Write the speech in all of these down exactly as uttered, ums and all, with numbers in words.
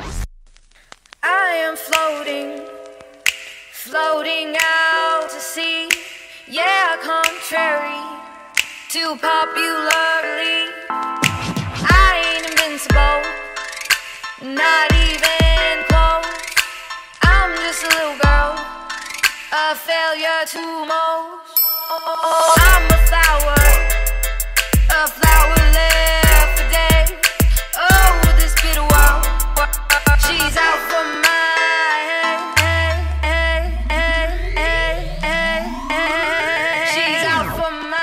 I am floating, floating out to sea. Yeah, contrary to popularly, I ain't invincible, not even close. I'm just a little girl, a failure to most. I'm a flower, a flower left for days. Oh, this bitter world, she's out for my she's out for my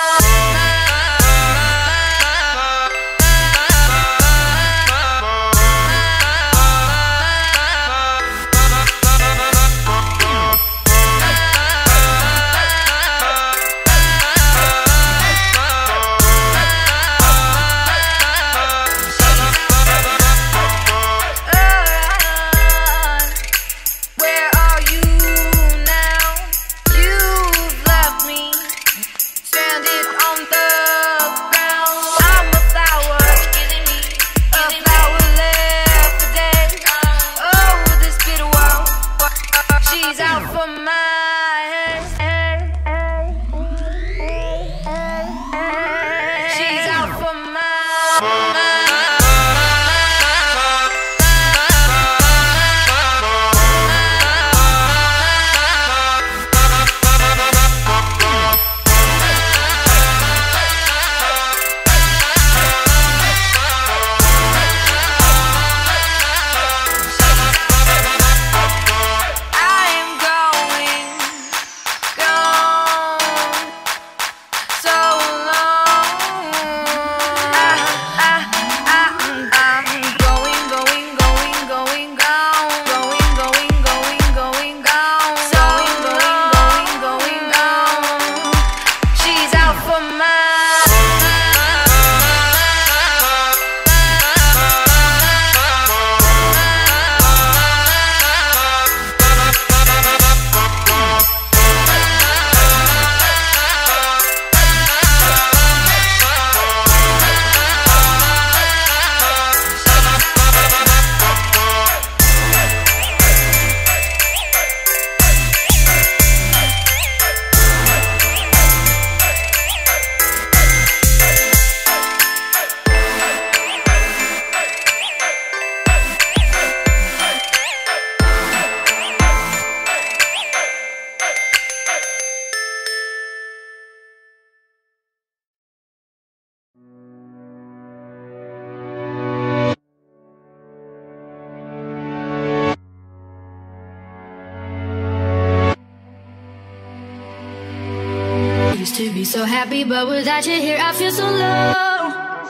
to be so happy, but without you here I feel so low.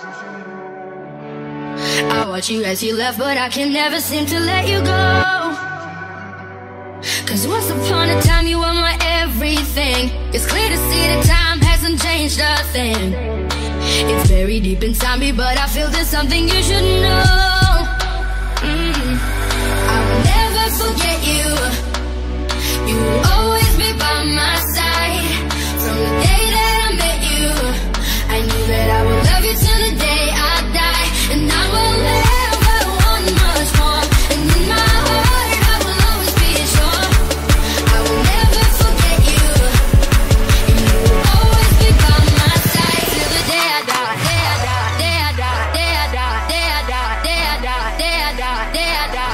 I watch you as you left, but I can never seem to let you go. Cause once upon a time you were my everything. It's clear to see that time hasn't changed a thing. It's very deep inside me, but I feel there's something you should know. mm. I will never forget you. You will always be by my side. From the day that I met you, I knew that I would love you till the day I die. And I will never want much more. And in my heart I will always be sure. I will never forget you. And you will always be by my side till the day I die. Day I die, day I die, day I die, day I die, day I die, day I die, day I die.